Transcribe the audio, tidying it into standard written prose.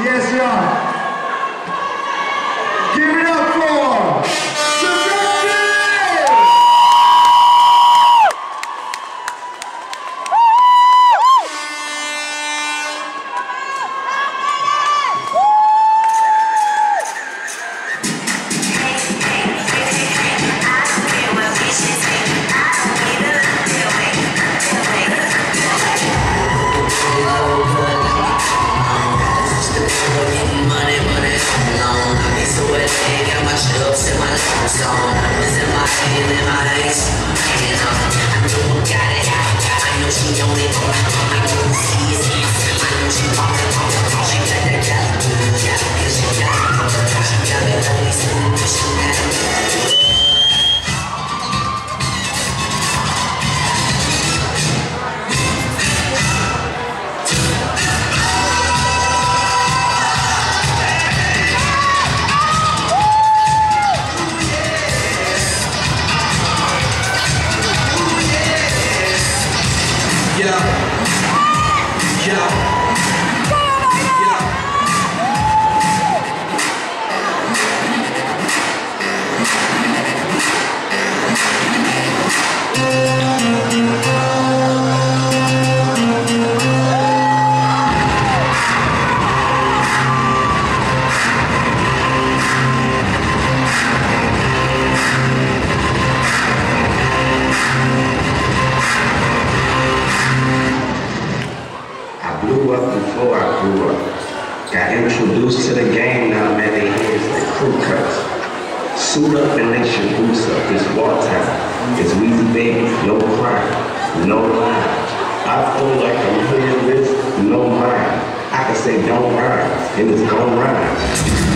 Yes, y'all. Give it up for Seductive! Before I grew up, got introduced to the game, now I'm at their heads like crew cuts. Suit up and lace your boots up, it's wartime. It's Weezy baby, no crime, no line. I feel like I'm playing this, no mind. I can say don't rhyme, and it's gon' rhyme.